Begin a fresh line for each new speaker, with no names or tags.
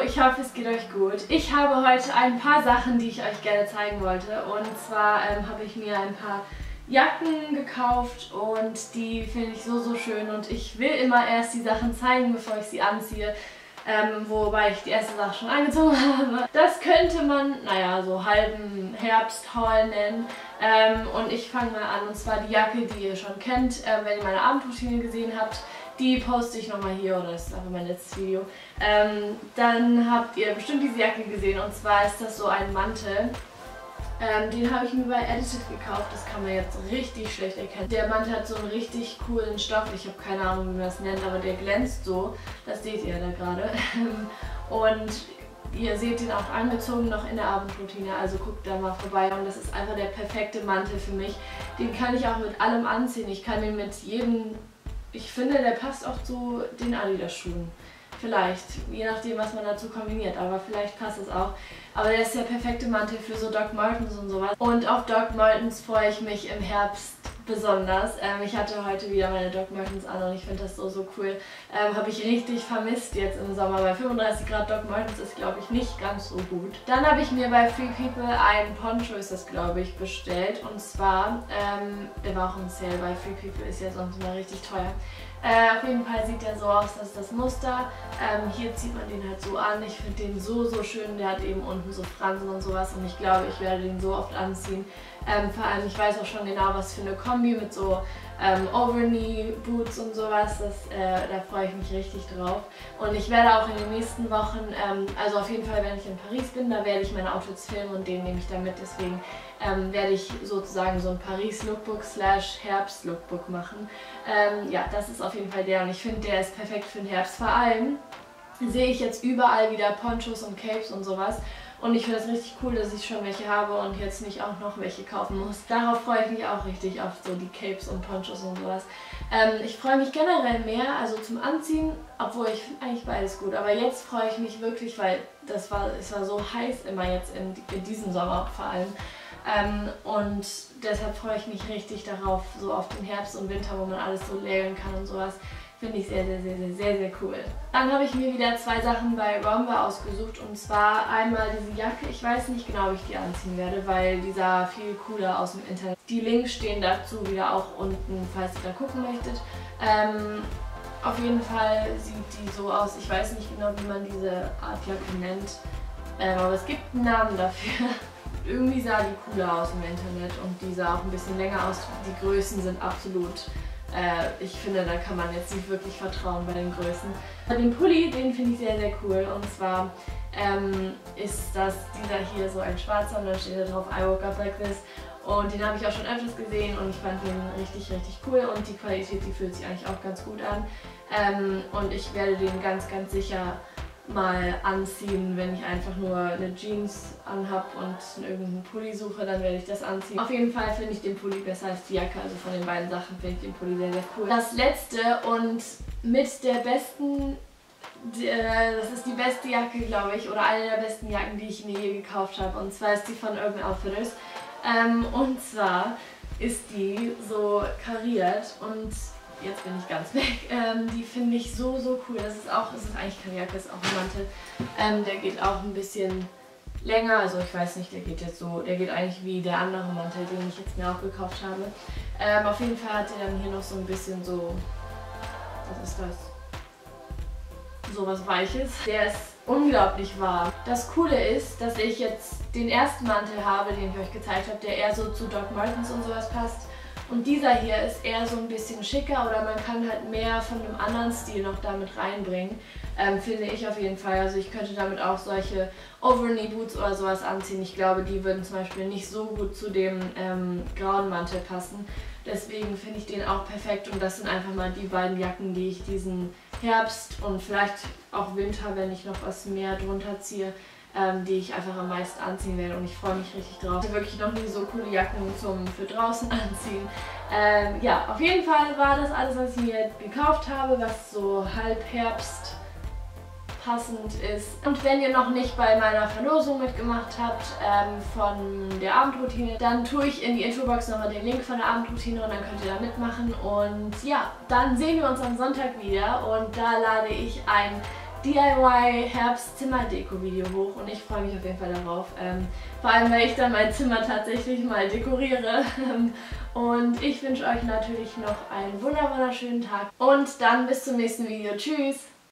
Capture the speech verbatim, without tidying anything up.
ich hoffe es geht euch gut. Ich habe heute ein paar Sachen, die ich euch gerne zeigen wollte. Und zwar ähm, habe ich mir ein paar Jacken gekauft und die finde ich so, so schön. Und ich will immer erst die Sachen zeigen, bevor ich sie anziehe. Ähm, wobei ich die erste Sache schon angezogen habe. Das könnte man, naja, so halben Herbst-Haul nennen. Ähm, und ich fange mal an, und zwar die Jacke, die ihr schon kennt, äh, wenn ihr meine Abendroutine gesehen habt. Die poste ich nochmal hier, oder das ist einfach mein letztes Video. Ähm, dann habt ihr bestimmt diese Jacke gesehen, und zwar ist das so ein Mantel. Ähm, den habe ich mir bei Edited gekauft, das kann man jetzt richtig schlecht erkennen. Der Mantel hat so einen richtig coolen Stoff, ich habe keine Ahnung, wie man das nennt, aber der glänzt so. Das seht ihr da gerade. Und ihr seht den auch angezogen noch in der Abendroutine, also guckt da mal vorbei. Und das ist einfach der perfekte Mantel für mich. Den kann ich auch mit allem anziehen. Ich kann den mit jedem, ich finde, der passt auch zu den Adidas-Schuhen. Vielleicht, je nachdem, was man dazu kombiniert, aber vielleicht passt es auch. Aber der ist der perfekte Mantel für so Doc Martens und sowas. Und auf Doc Martens freue ich mich im Herbst besonders. Ähm, ich hatte heute wieder meine Doc Martens an und ich finde das so, so cool. Ähm, Habe ich richtig vermisst jetzt im Sommer, weil fünfunddreißig Grad Doc Martens ist, glaube ich, nicht ganz so gut. Dann habe ich mir bei Free People ein Poncho, ist das, glaube ich, bestellt. Und zwar, ähm, der war auch im Sale, weil Free People ist ja sonst immer richtig teuer. Äh, auf jeden Fall sieht der so aus, das ist das Muster. Ähm, hier zieht man den halt so an. Ich finde den so, so schön. Der hat eben unten so Fransen und sowas und ich glaube, ich werde den so oft anziehen. Ähm, vor allem, ich weiß auch schon genau, was für eine Kombi mit so ähm, Overknee-Boots und sowas. Das, äh, da freue ich mich richtig drauf. Und ich werde auch in den nächsten Wochen, ähm, also auf jeden Fall, wenn ich in Paris bin, da werde ich meine Outfits filmen und den nehme ich dann mit. Deswegen ähm, werde ich sozusagen so ein Paris-Lookbook slash Herbst-Lookbook machen. Ähm, ja, das ist auf jeden Fall der und ich finde, der ist perfekt für den Herbst. Vor allem sehe ich jetzt überall wieder Ponchos und Capes und sowas. Und ich finde es richtig cool, dass ich schon welche habe und jetzt nicht auch noch welche kaufen muss. Darauf freue ich mich auch richtig, auf so die Capes und Ponchos und sowas. Ähm, ich freue mich generell mehr, also zum Anziehen, obwohl ich finde eigentlich beides gut. Aber jetzt freue ich mich wirklich, weil das war, es war so heiß immer jetzt in, in diesem Sommer vor allem. Ähm, und deshalb freue ich mich richtig darauf, so auf den Herbst und Winter, wo man alles so layern kann und sowas. Finde ich sehr, sehr, sehr, sehr, sehr, sehr cool. Dann habe ich mir wieder zwei Sachen bei Romwe ausgesucht, und zwar einmal diese Jacke. Ich weiß nicht genau, wie ich die anziehen werde, weil die sah viel cooler aus dem Internet. Die Links stehen dazu wieder auch unten, falls ihr da gucken möchtet. Ähm, auf jeden Fall sieht die so aus. Ich weiß nicht genau, wie man diese Art Jacke nennt, ähm, aber es gibt einen Namen dafür. Irgendwie sah die cooler aus im Internet und die sah auch ein bisschen länger aus. Die Größen sind absolut... Ich finde, da kann man jetzt nicht wirklich vertrauen bei den Größen. Den Pulli, den finde ich sehr, sehr cool. Und zwar ähm, ist das dieser hier so ein schwarzer und dann steht da drauf I woke up like this. Und den habe ich auch schon öfters gesehen und ich fand den richtig, richtig cool. Und die Qualität, die fühlt sich eigentlich auch ganz gut an. Ähm, und ich werde den ganz, ganz sicher mal anziehen, wenn ich einfach nur eine Jeans anhab und irgendeinen Pulli suche, dann werde ich das anziehen. Auf jeden Fall finde ich den Pulli besser als die Jacke, also von den beiden Sachen finde ich den Pulli sehr, sehr cool. Das letzte und mit der besten, das ist die beste Jacke, glaube ich, oder eine der besten Jacken, die ich mir je gekauft habe, und zwar ist die von Urban Outfitters. Ähm, und zwar ist die so kariert und jetzt bin ich ganz weg. Ähm, die finde ich so, so cool. Das ist auch, es ist eigentlich keine Jacke, ist auch ein Mantel. Ähm, der geht auch ein bisschen länger, also ich weiß nicht, der geht jetzt so, der geht eigentlich wie der andere Mantel, den ich jetzt mir auch gekauft habe. Ähm, auf jeden Fall hat er dann hier noch so ein bisschen so, was ist das? So was Weiches. Der ist unglaublich warm. Das Coole ist, dass ich jetzt den ersten Mantel habe, den ich euch gezeigt habe, der eher so zu Doc Martens und sowas passt. Und dieser hier ist eher so ein bisschen schicker, oder man kann halt mehr von einem anderen Stil noch damit reinbringen, ähm, finde ich auf jeden Fall. Also ich könnte damit auch solche Overknee Boots oder sowas anziehen. Ich glaube, die würden zum Beispiel nicht so gut zu dem ähm, grauen Mantel passen. Deswegen finde ich den auch perfekt und das sind einfach mal die beiden Jacken, die ich diesen Herbst und vielleicht auch Winter, wenn ich noch was mehr drunter ziehe, Ähm, die ich einfach am meisten anziehen werde, und ich freue mich richtig drauf. Ich habe wirklich noch nie so coole Jacken zum für draußen anziehen. Ähm, ja, auf jeden Fall war das alles, was ich mir gekauft habe, was so halb Herbst passend ist. Und wenn ihr noch nicht bei meiner Verlosung mitgemacht habt ähm, von der Abendroutine, dann tue ich in die Infobox nochmal den Link von der Abendroutine und dann könnt ihr da mitmachen. Und ja, dann sehen wir uns am Sonntag wieder und da lade ich ein D I Y Herbst-Zimmerdeko-Video hoch und ich freue mich auf jeden Fall darauf. Ähm, vor allem, weil ich dann mein Zimmer tatsächlich mal dekoriere. Und ich wünsche euch natürlich noch einen wunderschönen Tag und dann bis zum nächsten Video. Tschüss!